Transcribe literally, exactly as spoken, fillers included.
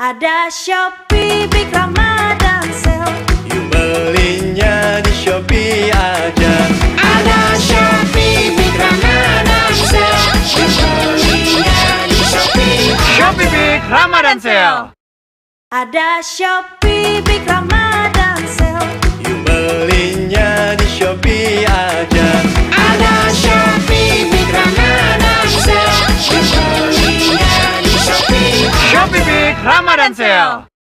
Ada Shopee Big Ramadan Sale. Yuk belinya di Shopee aja. Ada Shopee Big Ramadan Sale. Yuk belinya di Shopee. Shopee Big Ramadan Sale. Ada Shopee Big Ramadan Sale. Yuk belinya di Shopee aja. Ada Shopee Big Ramadan Sale. Yuk belinya di Shopee. Shopee Big Ramadan Sale.